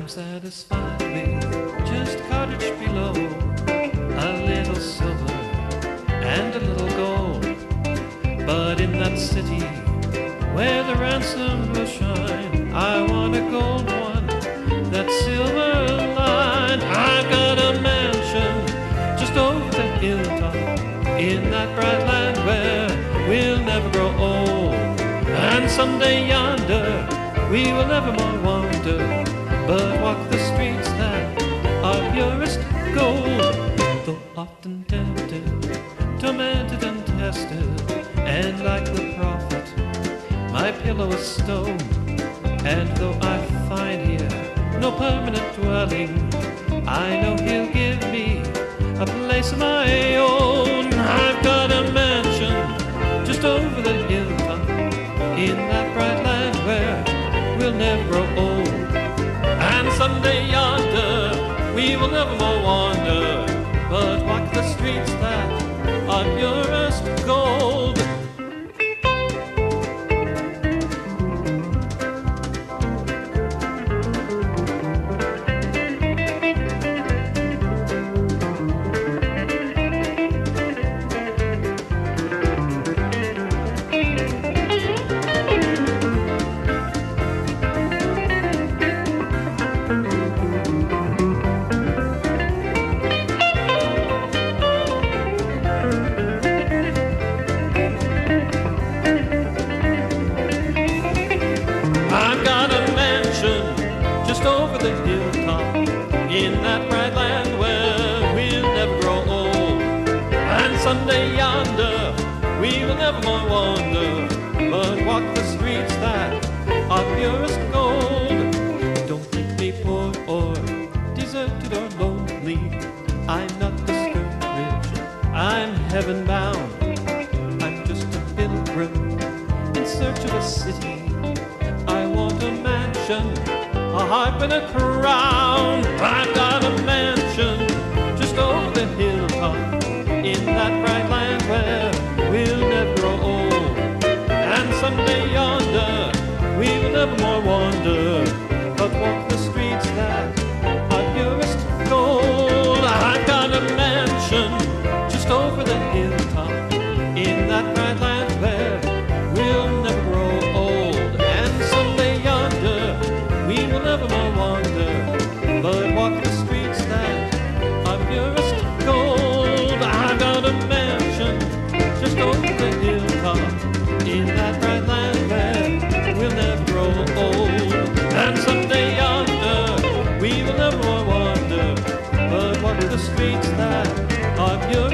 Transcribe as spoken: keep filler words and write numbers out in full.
satisfied with just a cottage below, a little silver and a little gold. But in that city where the ransom will shine, I want a gold one, that silver line. I've got a mansion just over the hilltop in that bright land where we'll never grow old. And someday yonder we will never more wander, but walk the streets that are purest gold. Though often tempted, tormented and tested, and like the prophet, my pillow is stone. And though I find here no permanent dwelling, I know he'll give me a place of my own. I've got a mansion just over the hilltop in that bright land where we'll never grow old. And someday yonder we will never more wander, but walk the streets that are purest gold. I've got a mansion just over the hilltop in that bright land where we'll never grow old. And someday yonder we will never more wander, but walk the streets that are purest gold. Don't think me poor or deserted or lonely, I'm not discouraged, I'm heaven bound. I'm just a pilgrim in search of a city. I want a mansion, a harp and a crown. I've got a mansion just over the hilltop in that bright land where we'll never grow old. And someday yonder we will never more wander, but walk the streets that are purest gold. I've got a mansion just over the hilltop in that bright land where we'll never grow old. We will never more wander, but walk the streets that are purest gold. I've got a mansion just over the hilltop in that bright land where we'll never grow old. And someday yonder we will never more wander, but walk the streets that are purest